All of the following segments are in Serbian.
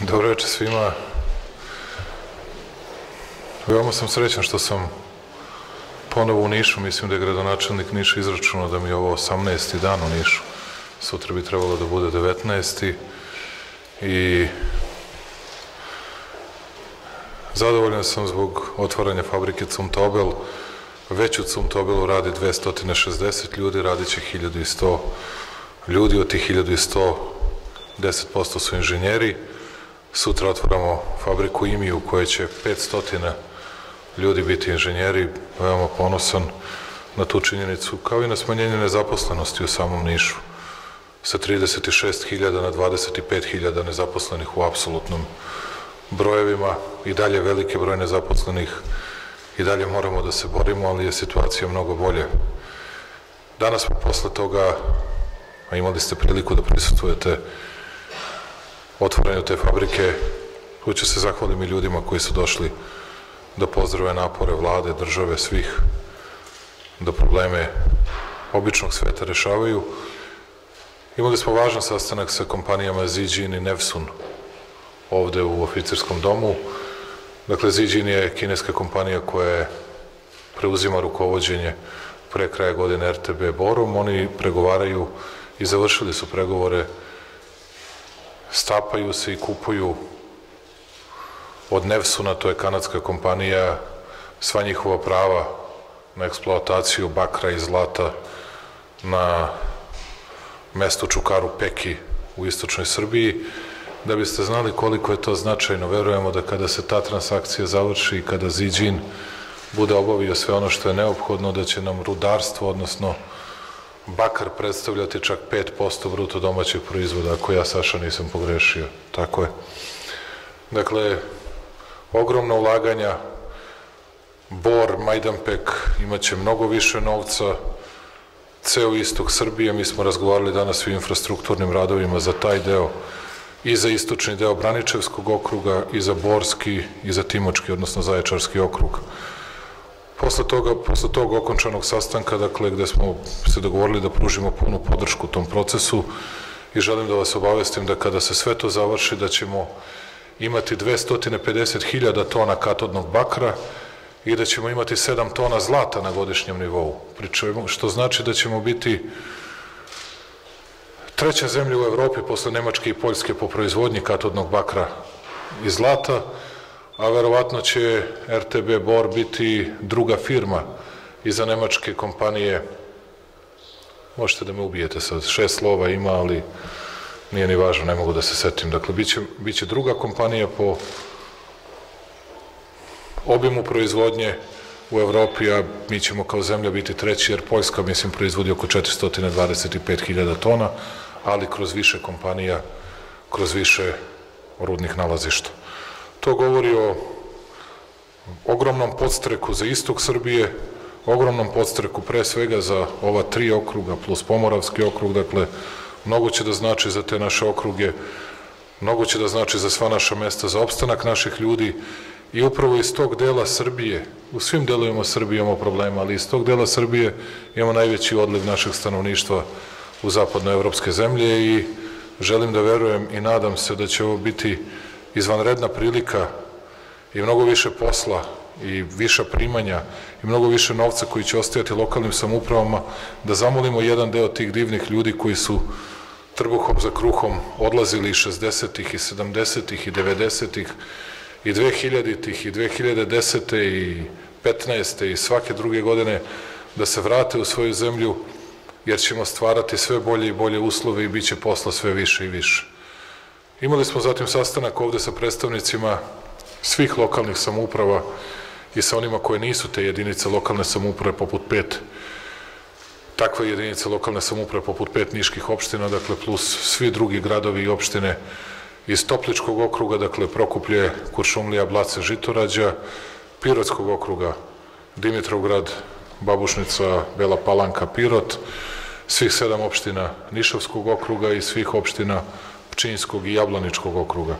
Dobro večer svima. Veoma sam srećan što sam ponovo u Nišu. Mislim da je gradonačelnik Niša izračunao da mi je ovo 18. dan u Nišu. Sutra bi trebalo da bude 19. I zadovoljan sam zbog otvaranja fabrike Zumtobel. Već u Zumtobelu radi 260 ljudi, radit će 1100 ljudi, od tih 1100 10% su inženjeri. Sutra otvaramo fabriku IMI u kojoj će 500 ljudi biti inženjeri. Veoma ponosan na tu činjenicu, kao i na smanjenje nezaposlenosti u samom Nišu. Sa 36.000 na 25.000 nezaposlenih u apsolutnom brojevima, i dalje veliki broj nezaposlenih, i dalje moramo da se borimo, ali je situacija mnogo bolje. Danas smo posle toga, a imali ste priliku da prisustvujete otvaranju te fabrike, hoću se zahvalim i ljudima koji su došli da pozdrave napore vlade, države, svih, da probleme običnog sveta rešavaju. Imali smo važan sastanak sa kompanijama Zijin i Nevsun ovde u oficirskom domu. Dakle, Zijin je kineska kompanija koja preuzima rukovođenje pre kraja godine RTB Borom. Oni pregovaraju i završili su pregovore, stapaju se i kupuju od Nevsuna, to je kanadska kompanija, sva njihova prava na eksploataciju bakra i zlata na mestu Čukaru Peki u istočnoj Srbiji. Da biste znali koliko je to značajno, verujemo da kada se ta transakcija završi i kada Zijin bude obavio sve ono što je neophodno, da će nam rudarstvo, odnosno bakar, predstavljati čak 5% bruto domaćeg proizvoda, ako ja, Saša, nisam pogrešio. Tako je. Dakle, ogromna ulaganja. Bor, Majdanpek imaće mnogo više novca, ceo istok Srbije. Mi smo razgovarali danas o infrastrukturnim radovima za taj deo, i za istočni deo Braničevskog okruga, i za Borski, i za Timočki, odnosno Zaječarski okrug. Posle tog okončanog sastanka, dakle, gde smo se dogovorili da pružimo punu podršku tom procesu, i želim da vas obavestim da kada se sve to završi, da ćemo imati 250.000 tona katodnog bakra i da ćemo imati 7 tona zlata na godišnjem nivou, što znači da ćemo biti treća zemlja u Evropi posle Nemačke i Poljske po proizvodnji katodnog bakra i zlata, a verovatno će RTB Bor biti druga firma iza nemačke kompanije. Možete da me ubijete sad, 6 slova ima, ali nije ni važno, ne mogu da se setim. Dakle, biće druga kompanija po obimu proizvodnje u Evropi, a mi ćemo kao zemlja biti treći, jer Poljska, mislim, proizvodi oko 425.000 tona, ali kroz više kompanija, kroz više rudnih nalazišta. To govori o ogromnom podstreku za istok Srbije, ogromnom podstreku pre svega za ova 3 okruga plus Pomoravski okrug. Dakle, mnogo će da znači za te naše okruge, mnogo će da znači za sva naša mesta, za opstanak naših ljudi, i upravo iz tog dela Srbije, u svim delovima Srbije imamo problema, ali iz tog dela Srbije imamo najveći odliv našeg stanovništva u zapadnoevropske zemlje, i želim da verujem i nadam se da će ovo biti izvanredna prilika i mnogo više posla i viša primanja i mnogo više novca koji će ostajati lokalnim samoupravama, da zamolimo jedan deo tih divnih ljudi koji su trbuhom za kruhom odlazili i 60-ih i 70-ih i 90-ih i 2000-ih i 2010. i 15. i svake druge godine, da se vrate u svoju zemlju, jer ćemo stvarati sve bolje i bolje uslove i bit će posla sve više i više. Imali smo zatim sastanak ovde sa predstavnicima svih lokalnih samouprava i sa onima koje nisu te jedinice lokalne samouprave poput 5, takve jedinice lokalne samouprave poput 5 niških opština, dakle, plus svi drugi gradovi i opštine iz Topličkog okruga, dakle, Prokuplje, Kuršumlija, Blace, Žitorađa, Pirotskog okruga, Dimitrovgrad, Babušnica, Bela Palanka, Pirot, svih 7 opština Nišavskog okruga i svih opština Pčinjskog i Jablaničkog okruga.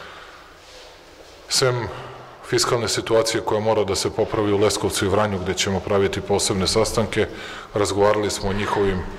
Sem fiskalne situacije koja mora da se popravi u Leskovcu i Vranju, gde ćemo praviti posebne sastanke, razgovarali smo o njihovim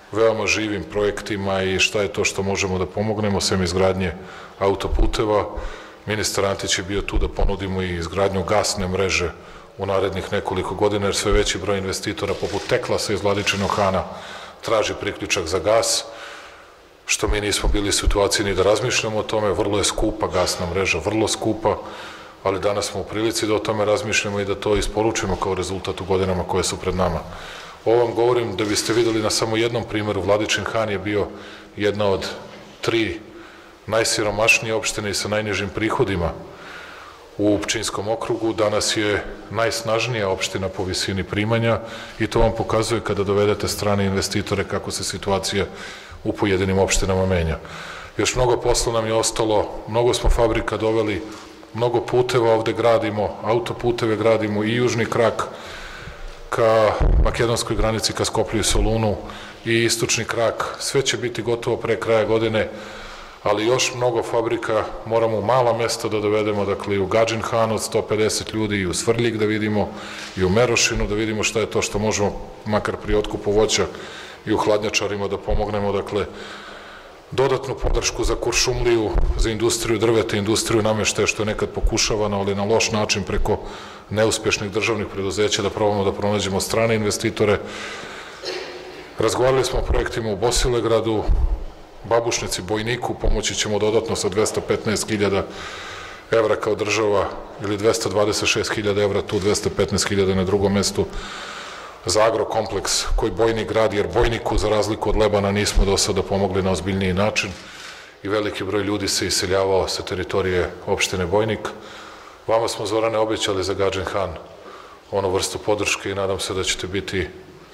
veoma živim projektima i šta je to što možemo da pomognemo, sem izgradnje autoputeva. Ministar Antić je bio tu da ponudimo i izgradnju gasne mreže u narednih nekoliko godina, jer sve veći broj investitora, poput Teklasa iz Vladičinog Hana, traži priključak za gas, što mi nismo bili u situaciji ni da razmišljamo o tome. Vrlo je skupa gasna mreža, vrlo skupa, ali danas smo u prilici da o tome razmišljamo i da to isporučimo kao rezultat u godinama koje su pred nama. Ovo vam govorim da biste videli na samo jednom primeru. Vladičin Han je bio jedna od 3 najsiromašnije opštine i sa najnižim prihodima u Pčinjskom okrugu. Danas je najsnažnija opština po visini primanja i to vam pokazuje kada dovedete strane investitore kako se situacija u pojedinim opštinama menja. Još mnogo posla nam je ostalo, mnogo smo fabrika doveli, mnogo puteva ovde gradimo, autoputeve gradimo i južni krak ka makedonskoj granici, ka Skoplju i Solunu i istočni krak. Sve će biti gotovo pre kraja godine, ali još mnogo fabrika moramo u mala mesta da dovedemo, dakle i u Gadžin Han od 150 ljudi, i u Svrljig da vidimo, i u Merošinu da vidimo šta je to što možemo, makar pri otkupu voća, i u hladnjačarima da pomognemo, dakle, dodatnu podršku za Kuršumliju, za industriju drveta, industriju nameštaja, što je nekad pokušavano, ali na loš način preko neuspešnih državnih preduzeća, da probamo da pronađemo strane investitore. Razgovarali smo o projektima u Bosilegradu, Babušnici, Bojniku, pomoći ćemo dodatno sa 215.000 evra kao država, ili 226.000 evra tu, 215.000 na drugom mestu, za agrokompleks koji Bojnik gradi, jer Bojniku, za razliku od Lebana, nismo do sada pomogli na ozbiljniji način i veliki broj ljudi se iseljavao sa teritorije opštine Bojnik. Vama smo, Zorane, obećali za Gadžin Han onu vrstu podrške i nadam se da ćete biti...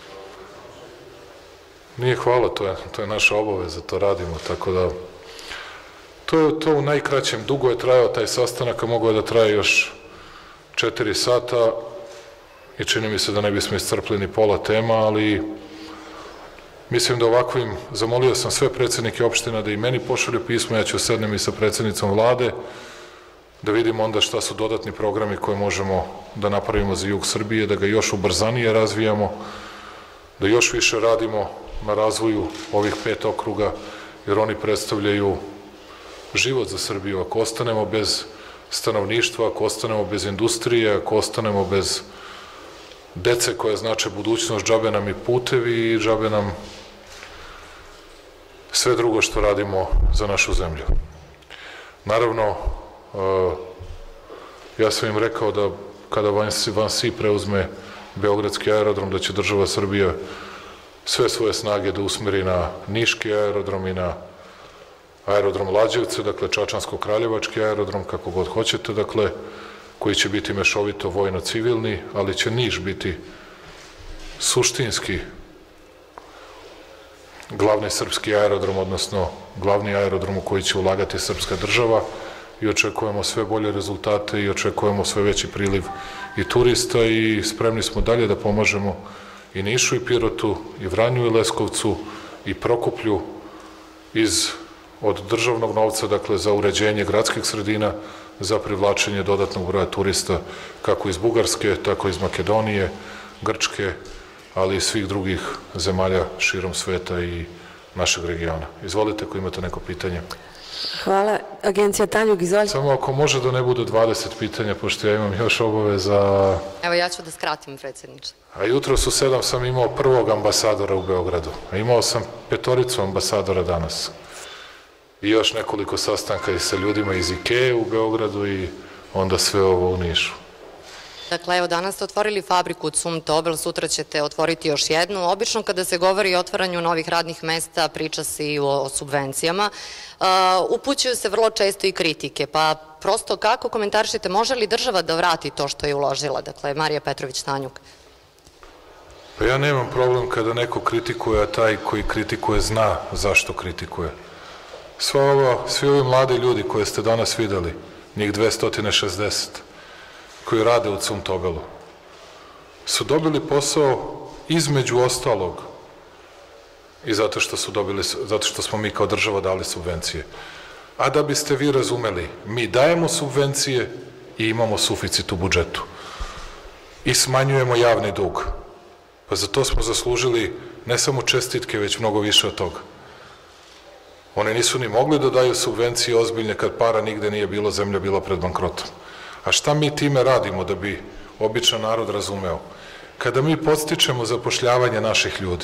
Nije hvala, to je naša obaveza, to radimo, tako da... To je to u najkraćem. Dugo je trajao taj sastanak, a mogao je da traje još 4 sata i čini mi se da ne bismo iscrpli ni pola tema, ali mislim da ovakvim, zamolio sam sve predsednike opština da i meni pošalju pismo, ja ću sednem i sa predsednicom vlade, da vidimo onda šta su dodatni programi koje možemo da napravimo za jug Srbije, da ga još ubrzanije razvijamo, da još više radimo na razvoju ovih 5 okruga, jer oni predstavljaju život za Srbiju. Ako ostanemo bez stanovništva, ako ostanemo bez industrije, ako ostanemo bez dece koje znače budućnost, džabe nam i putevi i džabe nam sve drugo što radimo za našu zemlju. Naravno, ja sam im rekao da kada Vansi preuzme Beogradski aerodrom, da će država Srbija sve svoje snage da usmeri na Niški aerodrom i na aerodrom Lađevce, dakle Čačansko-Kraljevački aerodrom, kako god hoćete, dakle, koji će biti mešovito vojno-civilni, ali će Niš biti suštinski glavni srpski aerodrom, odnosno glavni aerodrom u koji će ulagati srpska država, i očekujemo sve bolje rezultate i očekujemo sve veći priliv i turista i spremni smo dalje da pomažemo i Nišu i Pirotu i Vranju i Leskovcu i Prokuplju od državnog novca, dakle za uređenje gradskih sredina, za privlačenje dodatnog broja turista kako iz Bugarske, tako iz Makedonije, Grčke, ali i svih drugih zemalja širom sveta i našeg regiona. Izvolite ako imate neko pitanje. Hvala. Agencija Tanjug, izvolite. Samo ako može da ne bude 20 pitanja, pošto ja imam još obaveza. Evo, ja ću da skratim, predsjedniče. A jutro su 7 sam imao prvog ambasadora u Beogradu, a imao sam 5 ambasadora danas. I još nekoliko sastanka i sa ljudima iz IKEA u Beogradu i onda sve ovo u Nišu. Dakle, evo, danas ste otvorili fabriku u Cum Tobel, sutra ćete otvoriti još jednu. Obično kada se govori o otvaranju novih radnih mesta, priča se i o subvencijama. Upućuju se vrlo često i kritike, pa prosto kako komentarišete, može li država da vrati to što je uložila? Dakle, Marija Petrović Tanjug. Pa ja nemam problem kada neko kritikuje, a taj koji kritikuje zna zašto kritikuje. Svi ovi mladi ljudi koje ste danas videli, njih 260, koji rade u Cum Tobelu, su dobili posao između ostalog i zato što smo mi kao država dali subvencije. A da biste vi razumeli, mi dajemo subvencije i imamo suficit u budžetu. I smanjujemo javni dug. Pa za to smo zaslužili ne samo čestitke, već mnogo više od toga. Oni nisu ni mogli da daju subvencije ozbiljne kad para nigde nije bilo, zemlja bila pred bankrotom. A šta mi time radimo da bi običan narod razumeo? Kada mi podstičemo zapošljavanje naših ljudi,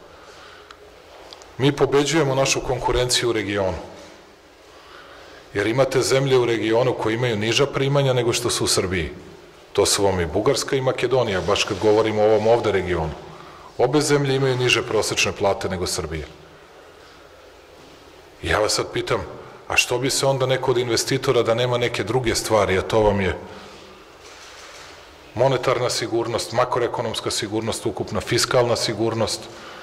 mi pobeđujemo našu konkurenciju u regionu. Jer imate zemlje u regionu koje imaju niža primanja nego što su u Srbiji. To su vam i Bugarska i Makedonija, baš kad govorimo o ovom ovde regionu. Obe zemlje imaju niže prosečne plate nego Srbija. I ja vas sad pitam, a što bi se onda neko od investitora da nema neke druge stvari, a to vam je monetarna sigurnost, makroekonomska sigurnost, ukupna fiskalna sigurnost,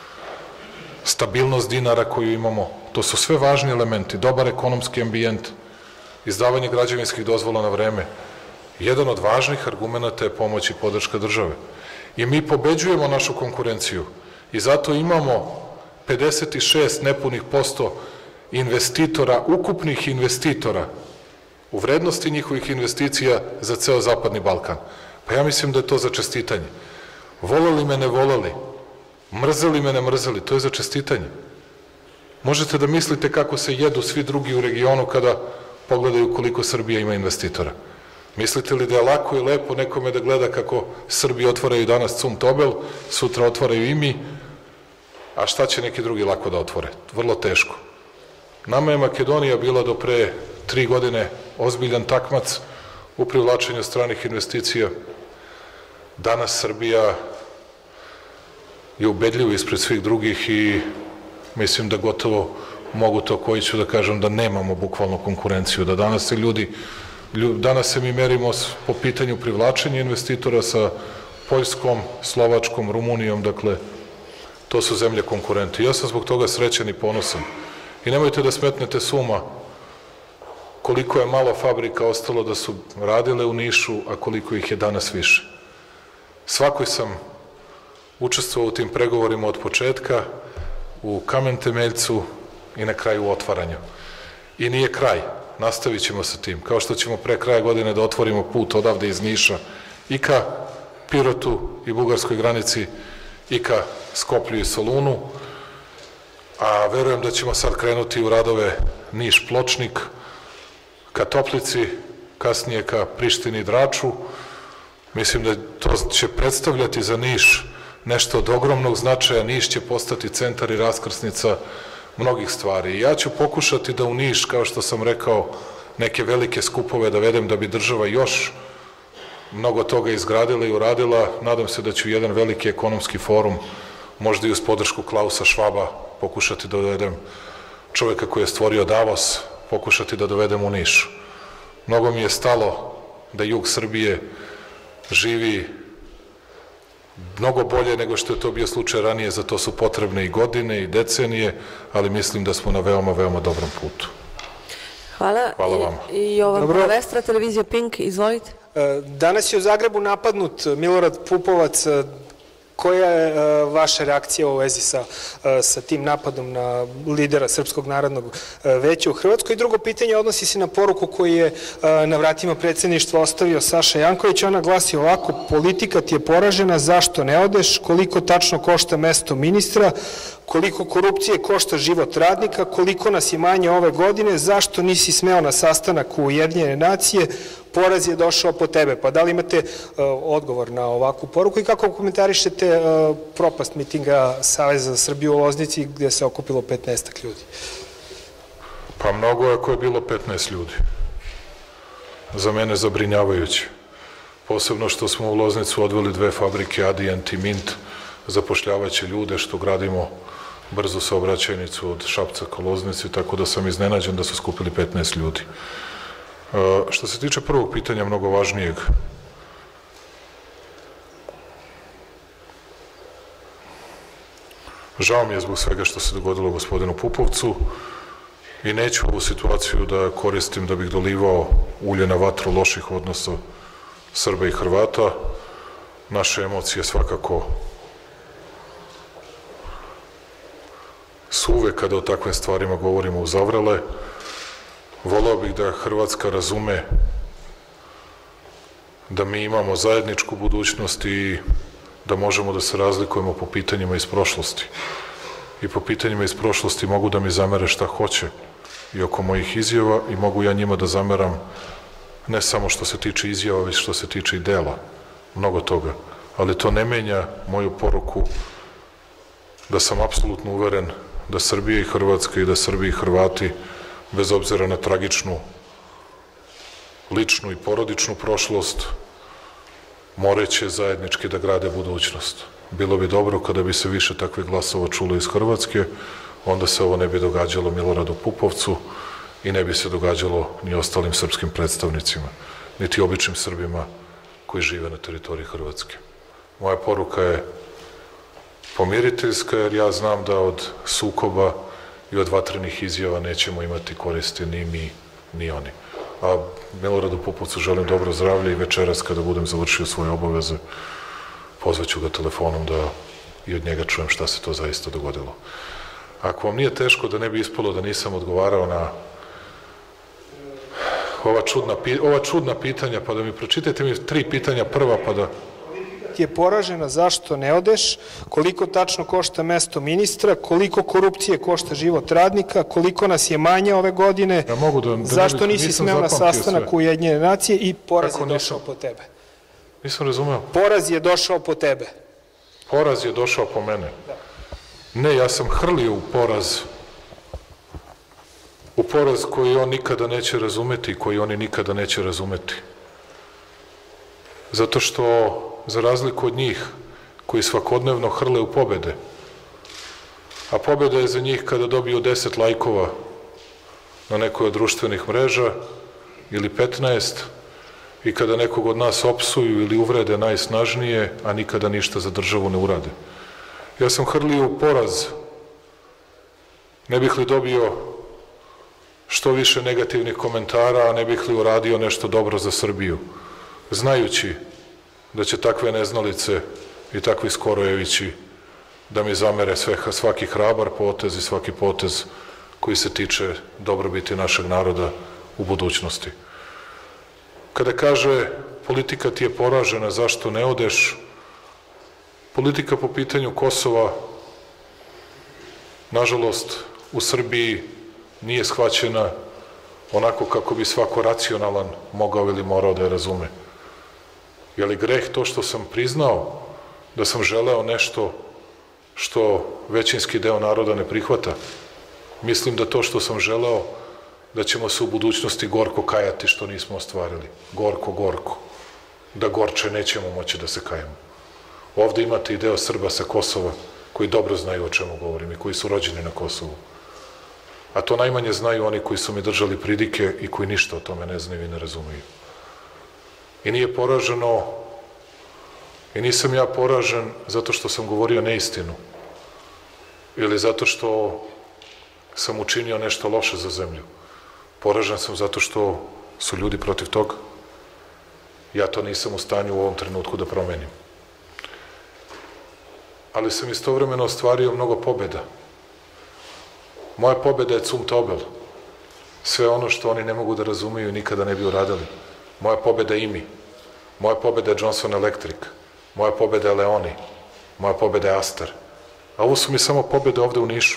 stabilnost dinara koju imamo, to su sve važni elementi, dobar ekonomski ambijent, izdavanje građevinskih dozvola na vreme. Jedan od važnih argumenta je pomoć i podrška države. I mi pobeđujemo našu konkurenciju i zato imamo 56 nepunih posto investitora, ukupnih investitora u vrednosti njihovih investicija za ceo Zapadni Balkan. Pa ja mislim da je to za čestitanje. Voleli me, ne voleli, mrzeli me, ne mrzeli, to je za čestitanje. Možete da mislite kako se jedu svi drugi u regionu kada pogledaju koliko Srbija ima investitora. Mislite li da je lako i lepo nekome da gleda kako Srbi otvaraju danas Cum Tobel, sutra otvaraju i mi, a šta će neki drugi lako da otvore? Vrlo teško. Nama je Makedonija bila do pre 3 godine ozbiljan takmac u privlačenju stranih investicija. Danas Srbija je ubedljivo ispred svih drugih i mislim da gotovo mogu to koji ću da kažem da nemamo bukvalno konkurenciju, da danas se danas se mi merimo po pitanju privlačenja investitora sa Poljskom, Slovačkom, Rumunijom, dakle, to su zemlje konkurenti. Ja sam zbog toga srećan i ponosan. I nemojte da smetnete s uma koliko je malo fabrika ostalo da su radile u Nišu, a koliko ih je danas više. Svakoj sam učestvovao u tim pregovorima od početka, u kamen temeljcu i na kraju u otvaranju. I nije kraj, nastavit ćemo sa tim. Kao što ćemo pre kraja godine da otvorimo put odavde iz Niša i ka Pirotu i bugarskoj granici i ka Skoplju i Solunu, a verujem da ćemo sad krenuti u radove Niš-Pločnik, ka Toplici, kasnije ka Prištini i Draču. Mislim da to će predstavljati za Niš nešto od ogromnog značaja. Niš će postati centar i raskrsnica mnogih stvari. I ja ću pokušati da u Niš, kao što sam rekao, neke velike skupove da vedem da bi država još mnogo toga izgradila i uradila. Nadam se da ću jedan veliki ekonomski forum, možda i uz podršku Klausa Švaba, pokušati da dovedem čoveka koji je stvorio Davos, pokušati da dovedem u Niš. Mnogo mi je stalo da jug Srbije živi mnogo bolje nego što je to bio slučaj ranije, za to su potrebne i godine i decenije, ali mislim da smo na veoma, veoma dobrom putu. Hvala. Hvala vam. I Jovan Palestra, televizija Pink, izvolite. Danas je u Zagrebu napadnut Milorad Pupovac. Koja je vaša reakcija u vezi sa tim napadom na lidera Srpskog narodnog veća u Hrvatskoj? I drugo pitanje odnosi se na poruku koju je na vratima predsjedništva ostavio Saša Janković. Ona glasi ovako: politika ti je poražena, zašto ne odeš, koliko tačno košta mesto ministra, koliko korupcije košta život radnika, koliko nas je manje ove godine, zašto nisi smeo na sastanak u Ujedinjene nacije, poraz je došao po tebe. Pa da li imate odgovor na ovakvu poruku i kako komentarišete propast mitinga Saveza za Srbiju u Loznici gde se okupilo 15 ljudi? Pa mnogo je ako je bilo 15 ljudi. Za mene zabrinjavajuće. Posebno što smo u Loznicu odveli 2 fabrike, Adient i Mint, zapošljavaće ljude, što gradimo brzu saobraćajnicu od Šapca ka Loznici, tako da sam iznenađen da su skupili 15 ljudi. Što se tiče prvog pitanja, mnogo važnijeg, žao mi je zbog svega što se dogodilo gospodinu Pupovcu i neću ovu situaciju da koristim da bih dolivao ulje na vatru loših odnosa Srba i Hrvata. Naše emocije svakako su uvek kada o takvim stvarima govorimo uzavrele. Voleo bih da Hrvatska razume da mi imamo zajedničku budućnost i da možemo da se razlikujemo po pitanjima iz prošlosti. I po pitanjima iz prošlosti mogu da mi zamere šta hoće i oko mojih izjava i mogu ja njima da zameram ne samo što se tiče izjava, već što se tiče i dela, mnogo toga. Ali to ne menja moju poruku da sam apsolutno uveren da Srbija i Hrvatska i da Srbi i Hrvati, bez obzira na tragičnu, ličnu i porodičnu prošlost, moreće zajednički da grade budućnost. Bilo bi dobro kada bi se više takvih glasova čulo iz Hrvatske, onda se ovo ne bi događalo Miloradu Pupovcu i ne bi se događalo ni ostalim srpskim predstavnicima, niti običnim Srbima koji žive na teritoriji Hrvatske. Moja poruka je pomiriteljska, jer ja znam da od sukoba i od vatrenih izjava nećemo imati koristi ni mi, ni oni. A Miloradu Pupovcu želim dobro zdravlje i večeras kada budem završio svoje obaveze, pozvaću ga telefonom da i od njega čujem šta se to zaista dogodilo. Ako vam nije teško, da ne bi ispalo da nisam odgovarao na ova čudna pitanja, pa da mi pročitajte mi 3 pitanja prva, pa da... Je poražena, zašto ne odeš, koliko tačno košta mesto ministra, koliko korupcije košta život radnika, koliko nas je manje ove godine, zašto nisi smeo na sastanak Ujedinjene nacije i poraz je došao po tebe. Nisam razumeo. Poraz je došao po tebe. Poraz je došao po mene. Ne, ja sam hrlio u poraz koji on nikada neće razumeti i koji oni nikada neće razumeti. Zato što, za razliku od njih, koji svakodnevno hrle u pobede, a pobeda je za njih kada dobiju 10 lajkova na nekoj od društvenih mreža ili 15, i kada nekog od nas opsuju ili uvrede najsnažnije, a nikada ništa za državu ne urade. Ja sam hrlio u poraz, ne bih li dobio što više negativnih komentara, a ne bih li uradio nešto dobro za Srbiju, znajući da će takve neznalice i takvi Skorojevići da mi zamere svaki hrabar potez i svaki potez koji se tiče dobrobiti našeg naroda u budućnosti. Kada kaže politika ti je poražena, zašto ne odeš, politika po pitanju Kosova, nažalost, u Srbiji nije shvaćena onako kako bi svako racionalan mogao ili morao da je razume. Je li greh to što sam priznao da sam želeo nešto što većinski deo naroda ne prihvata? Mislim da to što sam želeo da ćemo se u budućnosti gorko kajati što nismo ostvarili. Gorko, gorko. Da gorče nećemo moći da se kajemo. Ovde imate i deo Srba sa Kosova koji dobro znaju o čemu govorim i koji su rođeni na Kosovu. A to najmanje znaju oni koji su mi držali pridike i koji ništa o tome ne znaju i ne razumiju. I nije poraženo, i nisam ja poražen zato što sam govorio neistinu ili zato što sam učinio nešto loše za zemlju. Poražen sam zato što su ljudi protiv toga. Ja to nisam u stanju u ovom trenutku da promenim. Ali sam istovremeno ostvario mnogo pobjeda. Moja pobjeda je Zum Tobel. Sve ono što oni ne mogu da razumeju nikada ne bi uradili. Moja pobjeda je IMI. Moja pobjeda je Johnson Electric. Moja pobjeda je Leoni. Moja pobjeda je Astar. A ovo su mi samo pobjede ovde u Nišu.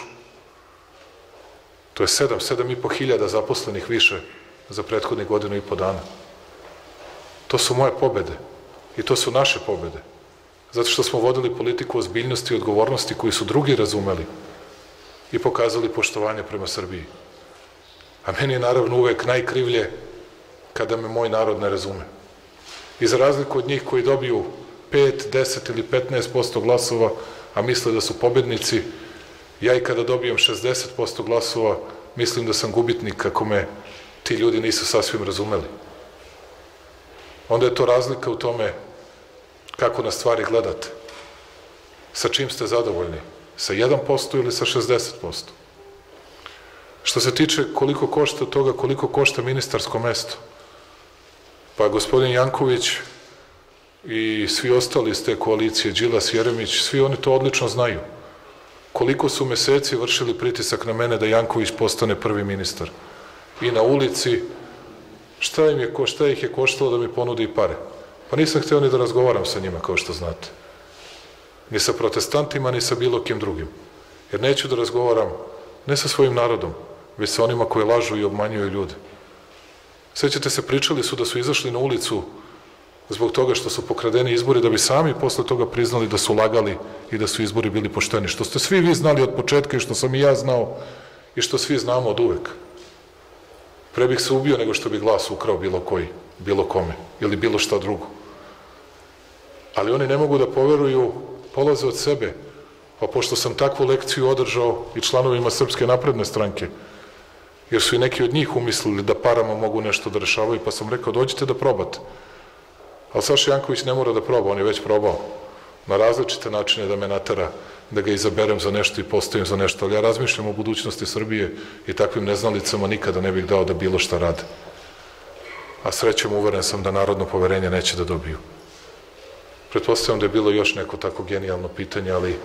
To je 7.500 zaposlenih više za prethodnih 1,5 godinu. To su moje pobjede. I to su naše pobjede. Zato što smo vodili politiku ozbiljnosti i odgovornosti koju su drugi razumeli i pokazali poštovanje prema Srbiji. A meni je naravno uvek najkrivlje kada me moj narod ne razume. I za razliku od njih koji dobiju 5, 10 ili 15% glasova, a misle da su pobednici, ja i kada dobijem 60% glasova, mislim da sam gubitnik ako me ti ljudi nisu sasvim razumeli. Onda je to razlika u tome kako na stvari gledate. Sa čim ste zadovoljni? Sa 1% ili sa 60%? Što se tiče koliko košta toga, koliko košta ministarsko mesto, pa gospodin Janković i svi ostali iz te koalicije, Đilas, Jeremić, svi oni to odlično znaju. Koliko su meseci vršili pritisak na mene da Janković postane prvi ministar. I na ulici, šta ih je koštalo da mi ponudi pare? Pa nisam hteo ni da razgovaram sa njima, kao što znate. ni sa protestantima, ni sa bilo kim drugim. Jer neću da razgovaram ne sa svojim narodom, već sa onima koji lažu i obmanjuju ljude. Sećate se, pričali su da su izašli na ulicu zbog toga što su pokradeni izbori, da bi sami posle toga priznali da su lagali i da su izbori bili pošteni. Što ste svi vi znali od početka i što sam i ja znao i što svi znamo od uvek. Pre bih se ubio nego što bi glas ukrao bilo koji, bilo kome ili bilo šta drugo. Ali oni ne mogu da poveruju, polaze od sebe. Pa pošto sam takvu lekciju održao i članovima Srpske napredne stranke, jer su i neki od njih umislili da parama mogu nešto da rešavaju, pa sam rekao dođite da probate. Ali Saša Janković ne mora da proba, on je već probao na različite načine da me natera, da ga izaberem za nešto i postavim za nešto, ali ja razmišljam o budućnosti Srbije i takvim neznalicama nikada ne bih dao da bilo šta rade. A srećom uveren sam da narodno poverenje neće da dobiju. Pretpostavljam da je bilo još neko tako genijalno pitanje, ali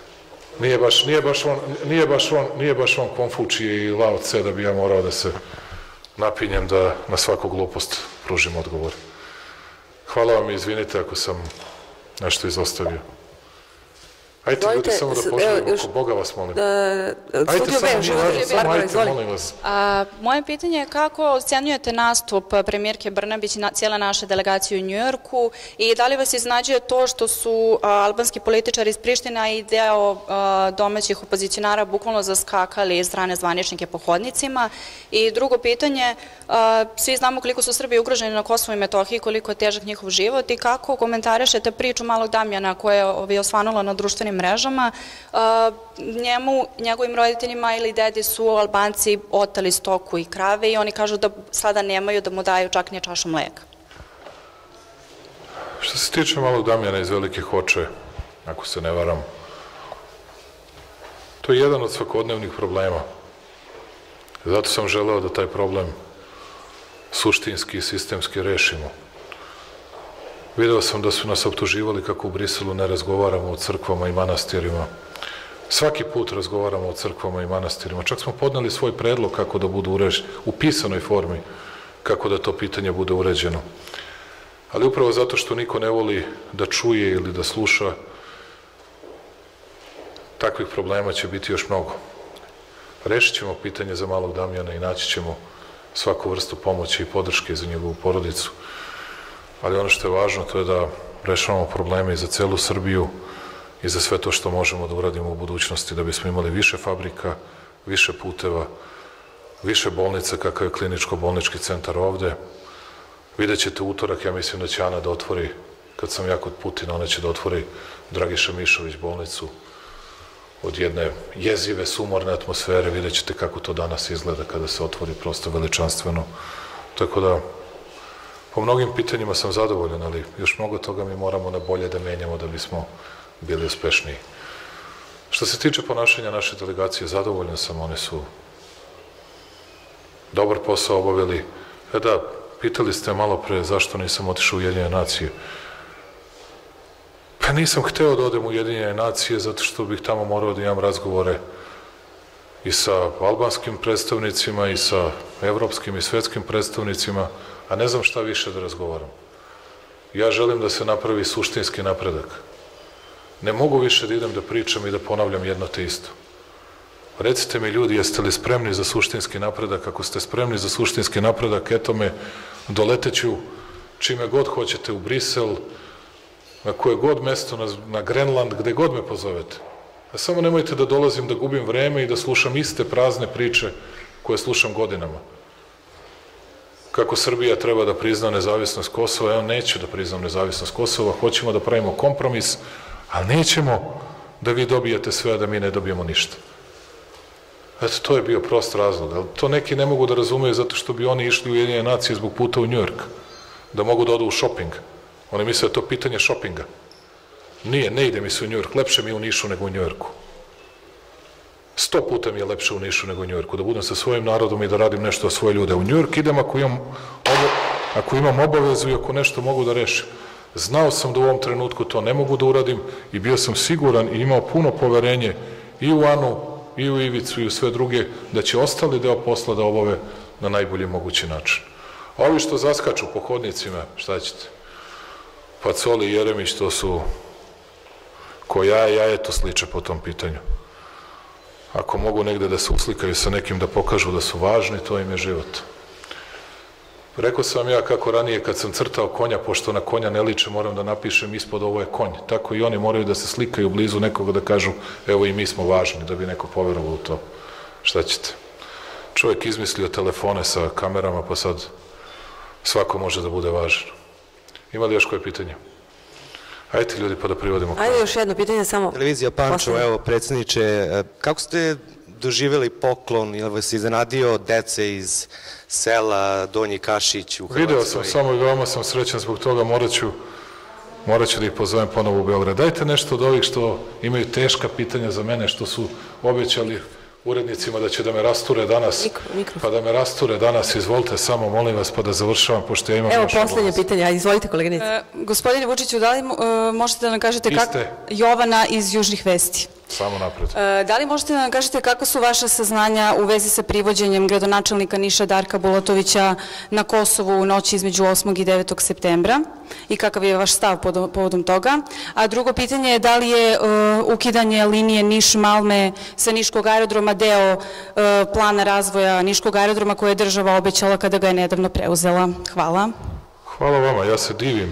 nije baš on Konfučije i Lao Tse da bi ja morao da se napinjem da na svaku glupost pružim odgovor. Hvala vam i izvinite ako sam nešto izostavio. Ajte ljudi, samo da poželim, oko Boga vas molim. Ajte samo, molim vas. Moje pitanje je kako ocenjujete nastup premijerke Brnabić i cijele naše delegacije u Njujorku i da li vas iznenađuje to što su albanski političari iz Priština i deo domaćih opozicionara bukvalno zaskakali strane zvaničnike po hodnicima? I drugo pitanje, svi znamo koliko su Srbi ugroženi na Kosovu i Metohiji, koliko je težak njihov život i kako komentarišete priču malog Damjana koja je osvanula na društvenim mrežama. Njegovim roditeljima ili dedi su Albanci oteli stoku i krave i oni kažu da sada nemaju da mu daju čak ni čašu mleka. Što se tiče malog Damjana iz Velike Hoče, ako se ne varam, to je jedan od svakodnevnih problema. Zato sam želeo da taj problem suštinski i sistemski rešimo. Video sam da su nas optuživali kako u Briselu ne razgovaramo o crkvama i manastirima. Svaki put razgovaramo o crkvama i manastirima. Čak smo podneli svoj predlog kako da budu uređeni, u pisanoj formi, kako da to pitanje bude uređeno. Ali upravo zato što niko ne voli da čuje ili da sluša, takvih problema će biti još mnogo. Rešit ćemo pitanje za malog Damjana i naći ćemo svaku vrstu pomoći i podrške za njegovu porodicu. Ali ono što je važno to je da rešavamo probleme i za celu Srbiju i za sve to što možemo da uradimo u budućnosti da bismo imali više fabrika, više puteva, više bolnica kakav je kliničko-bolnički centar ovde. Vidjet ćete utorak, ja mislim da će Ana da otvori, kad sam ja kod Putina, ona će da otvori Dragiša Mišović bolnicu od jedne jezive, sumorne atmosfere. Vidjet ćete kako to danas izgleda kada se otvori, prosto veličanstveno. Tako da, po mnogim pitanjima sam zadovoljan, ali još mnogo toga mi moramo na bolje da menjamo da bismo bili uspešniji. Što se tiče ponašanja naše delegacije, zadovoljan sam, oni su dobar posao obavili. Da, pitali ste malo pre zašto nisam otišao u Ujedinjene nacije. Pa nisam hteo da odem u Ujedinjene nacije zato što bih tamo morao da imam razgovore i sa albanskim predstavnicima i sa evropskim i svetskim predstavnicima, a ne znam šta više da razgovaram. Ja želim da se napravi suštinski napredak. Ne mogu više da idem da pričam i da ponavljam jedno te isto. Recite mi ljudi, jeste li spremni za suštinski napredak? Ako ste spremni za suštinski napredak, eto me, doleteću čime god hoćete u Brisel, na koje god mesto, na Grenland, gde god me pozovete. A samo nemojte da dolazim da gubim vreme i da slušam iste prazne priče koje slušam godinama. Kako Srbija treba da prizna nezavisnost Kosova, ja neću da priznam nezavisnost Kosova, hoćemo da pravimo kompromis, ali nećemo da vi dobijete sve, a da mi ne dobijemo ništa. Eto, to je bio prost razlog, ali to neki ne mogu da razumeju zato što bi oni išli u Ujedinjene nacije zbog puta u Njujork, da mogu da odu u šoping. Oni misle da je to pitanje šopinga. Nije, ne ide mi se u Njujork, lepše mi je u Nišu nego u Njujorku. 100 puta mi je lepše u Nišu nego u Njujorku, da budem sa svojim narodom i da radim nešto za svoje ljude. U Njujork idem ako imam obavezu i ako nešto mogu da rešim. Znao sam da u ovom trenutku to ne mogu da uradim i bio sam siguran i imao puno poverenje i u Anu, i u Ivicu i u sve druge, da će ostali deo posla da obave na najbolji mogući način. A ovi što zaskaču po hodnicima, šta ćete? Pacoli i Jeremić, to su ko jajetu sliče po tom pitanju. Ako mogu negde da se uslikaju sa nekim da pokažu da su važni, to im je život. Rekao sam ja kako ranije kad sam crtao konja, pošto na konja ne liče, moram da napišem ispod ovo je konj. Tako i oni moraju da se slikaju blizu nekoga da kažu evo i mi smo važni, da bi neko poverovao u to. Šta ćete? Čovjek izmislio telefone sa kamerama, pa sad svako može da bude važan. Ima li još koje pitanje? Ajde ljudi pa da privodimo kraju. Ajde još jedno pitanje samo. Televizija Pančevo, evo predsjedniče, kako ste doživjeli poklon, ili vas iznenadio dece iz sela Donji Kašić u Hrvatskoj? Video sam samo i veoma sam srećan zbog toga, morat ću da ih pozovem ponovo u Beograd. Dajte nešto od ovih što imaju teška pitanja za mene, što su obećali urednicima da će da me rasture danas, pa da me rasture danas, izvolite samo, molim vas, pa da završavam, pošto ja imam Evo, naša poslednje pitanje, izvolite koleginice. Gospodine Vučiću, da li možete da nam kažete kako... Jovana iz Južnih vesti. Samo napred. Da li možete da nam kažete kako su vaše saznanja u vezi sa privođenjem gradonačelnika Niša Darka Bulatovića na Kosovu u noći između 8. i 9. septembra i kakav je vaš stav povodom toga? A drugo pitanje je da li je ukidanje linije Niš-Malme sa Niškog aerodroma deo plana razvoja Niškog aerodroma koje je država obećala kada ga je nedavno preuzela? Hvala. Hvala vama, ja se divim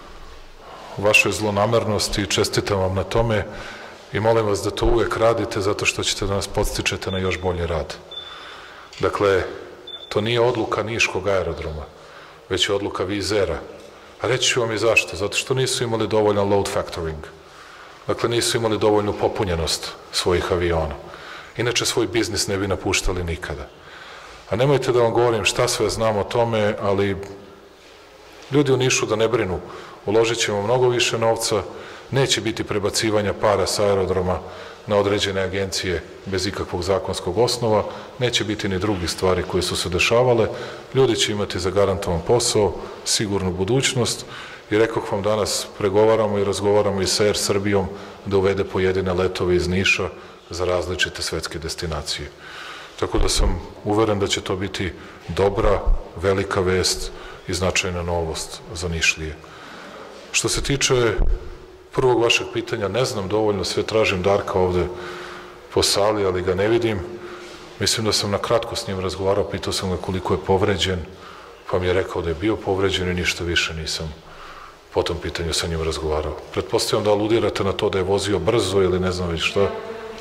vašoj zlonamernosti i čestitam vam na tome i molim vas da to uvek radite zato što ćete da nas podstičete na još bolji rad. Dakle, to nije odluka Niškog aerodroma, već je odluka Vizera. A reći ću vam i zašto. Zato što nisu imali dovoljan load factoring. Dakle, nisu imali dovoljnu popunjenost svojih aviona. Inače, svoj biznis ne bi napuštali nikada. A nemojte da vam govorim šta sve znam o tome, ali ljudi u Nišu da ne brinu. Uložit ćemo mnogo više novca, neće biti prebacivanja para sa aerodroma na određene agencije bez ikakvog zakonskog osnova, neće biti ni drugih stvari koje su se dešavale, ljudi će imati zagarantovan posao, sigurnu budućnost i rekoh vam danas pregovaramo i razgovaramo i sa Air Srbijom da uvede pojedine letove iz Niša za različite svetske destinacije. Tako da sam uveren da će to biti dobra, velika vest i značajna novost za Nišlije. Što se tiče prvog vašeg pitanja, ne znam dovoljno, sve tražim Darka ovde po sali, ali ga ne vidim. Mislim da sam na kratko s njim razgovarao, pitao sam ga koliko je povređen, pa mi je rekao da je bio povređen i ništa više nisam po tom pitanju sa njim razgovarao. Pretpostavljam da aludirate na to da je vozio brzo ili ne znam već šta.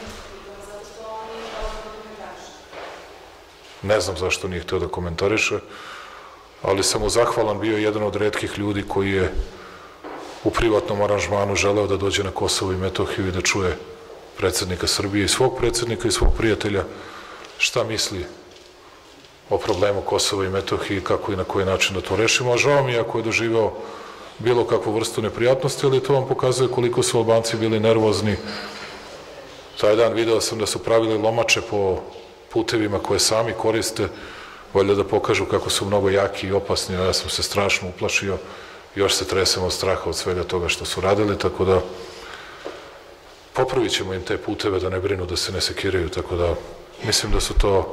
Ne znam zašto nije hteo da komentariše, ali sam mu zahvalan, bio jedan od retkih ljudi koji je u privatnom aranžmanu želeo da dođe na Kosovo i Metohiju i da čuje predsednika Srbije i svog predsednika i svog prijatelja šta misli o problemu Kosova i Metohije i kako i na koji način da to rešimo. A žao mi je ako je doživeo bilo kakvu vrstu neprijatnosti, ali to vam pokazuje koliko su Albanci bili nervozni. Taj dan video sam da su pravili lomače po putevima koje sami koriste, valjda da pokažu kako su mnogo jaki i opasni, a ja sam se strašno uplašio. Još se tresem od straha od svega toga što su radili, tako da popravit ćemo im te puteve da ne brinu, da se ne sekiraju, tako da mislim da su to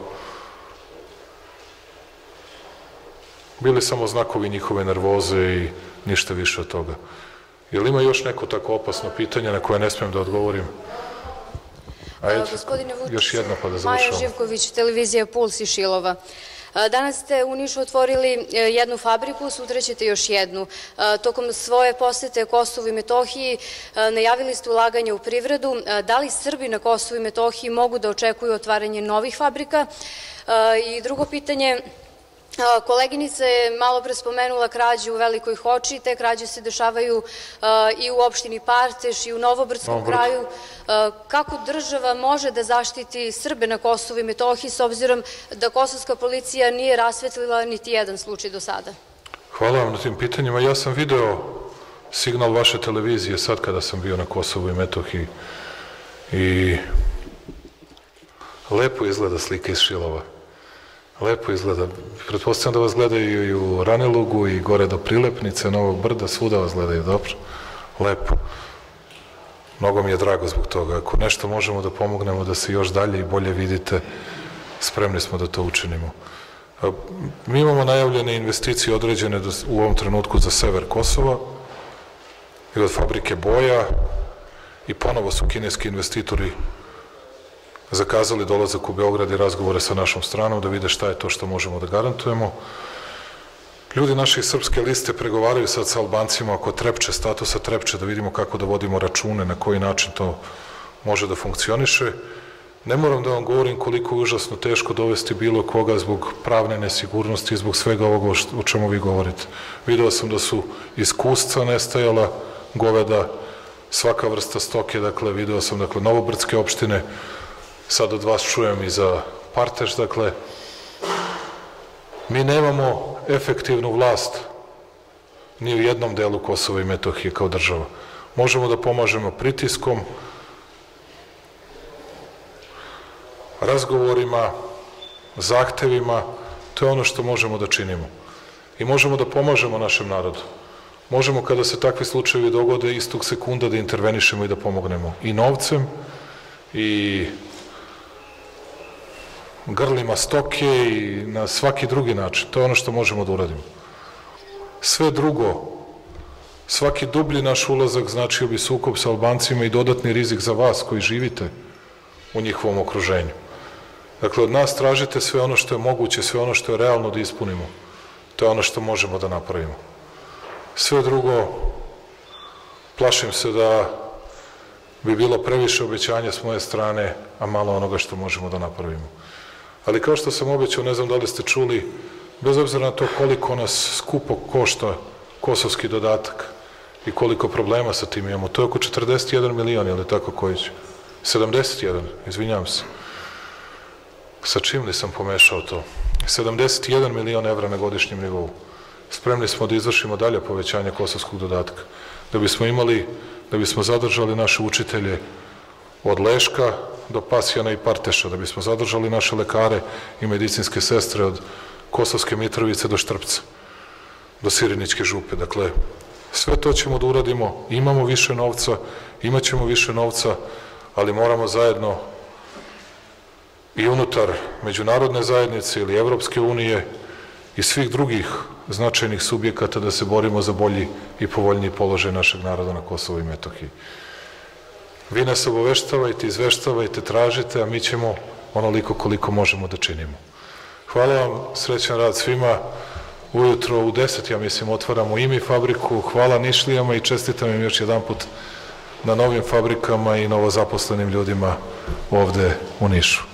bili samo znakovi njihove nervoze i ništa više od toga. Jel ima još neko tako opasno pitanje na koje ne smijem da odgovorim? Ajde, još jedno pa da završamo. Maja Živković, televizija Puls iz Šilova. Danas ste u Nišu otvorili jednu fabriku, sutra ćete još jednu. Tokom svoje posete Kosovu i Metohiji najavili ste ulaganje u privredu. Da li Srbi na Kosovu i Metohiji mogu da očekuju otvaranje novih fabrika? I drugo pitanje, koleginica je malo pre spomenula krađe u Velikoj Hoči, te krađe se dešavaju i u opštini Parteš i u Novobrdskom kraju. Kako država može da zaštiti Srbe na Kosovu i Metohiji s obzirom da kosovska policija nije rasvetlila niti jedan slučaj do sada? Hvala vam na tim pitanjima. Ja sam video signal vaše televizije sad kada sam bio na Kosovu i Metohiji i lepo izgleda slika iz Šilova. Lepo izgleda. Pretpostavljam da vas gledaju i u Ranilugu i gore do Prilepnice, Novog Brda, svuda vas gledaju dobro. Lepo. Mnogo mi je drago zbog toga. Ako nešto možemo da pomognemo da se još dalje i bolje vidite, spremni smo da to učinimo. Mi imamo najavljene investicije određene u ovom trenutku za sever Kosova i od fabrike boja i ponovo su kineski investitori zakazali dolazak u Beograd i razgovore sa našom stranom da vide šta je to što možemo da garantujemo. Ljudi naše iz Srpske liste pregovaraju sad sa Albancima oko Trepče, statusa Trepče, da vidimo kako da vodimo račune, na koji način to može da funkcioniše. Ne moram da vam govorim koliko je užasno teško dovesti bilo koga zbog pravne nesigurnosti i zbog svega ovoga o čemu vi govorite. Video sam da su iz Kusca nestajala goveda, svaka vrsta stoke, dakle, video sam, dakle, novobrdske opštine, sad od vas čujem i za Parteš, dakle, mi nemamo efektivnu vlast ni u jednom delu Kosova i Metohije kao država. Možemo da pomažemo pritiskom, razgovorima, zahtevima, to je ono što možemo da činimo. I možemo da pomažemo našem narodu. Možemo kada se takvi slučajevi dogode istog sekunda da intervenišemo i da pomognemo. I novcem, i grlima stoke i na svaki drugi način. To je ono što možemo da uradimo. Sve drugo, svaki dublji naš ulazak značio bi sukob sa Albancima i dodatni rizik za vas koji živite u njihovom okruženju. Dakle, od nas tražite sve ono što je moguće, sve ono što je realno da ispunimo. To je ono što možemo da napravimo. Sve drugo, plašim se da bi bilo previše obećanja s moje strane, a malo onoga što možemo da napravimo. Ali kao što sam obećao, ne znam da li ste čuli, bez obzira na to koliko nas skupo košta kosovski dodatak i koliko problema sa tim imamo, to je oko 41 milion, je li tako Kojić? 71, izvinjam se. Sa čim li sam pomešao to? 71 milion evra na godišnjem nivou. Spremni smo da izvršimo dalje povećanje kosovskog dodatka. Da bismo imali, da bismo zadržali naše učitelje od Leška do Pasjana i Parteša, da bismo zadržali naše lekare i medicinske sestre od Kosovske Mitrovice do Štrpca, do Sirinićke župe. Dakle, sve to ćemo da uradimo, imamo više novca, imaćemo više novca, ali moramo zajedno i unutar međunarodne zajednice ili Evropske unije i svih drugih značajnih subjekata da se borimo za bolji i povoljniji položaj našeg naroda na Kosovu i Metohiji. Vi nas obaveštavajte, izveštavajte, tražite, a mi ćemo onoliko koliko možemo da činimo. Hvala vam, srećan rad svima. Ujutro u 10, ja mislim, otvaramo IMI fabriku. Hvala Nišlijama i čestitam im još jedan put na novim fabrikama i novozaposlenim ljudima ovde u Nišu.